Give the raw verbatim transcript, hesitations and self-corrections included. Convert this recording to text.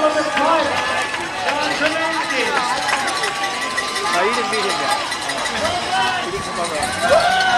number five, John Tremaine. No, you didn't beat him yet. He didn't come over.